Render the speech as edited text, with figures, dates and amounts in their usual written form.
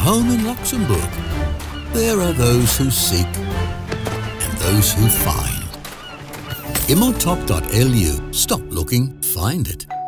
home in Luxembourg. There are those who seek and those who find. Immotop.lu. Stop looking, find it.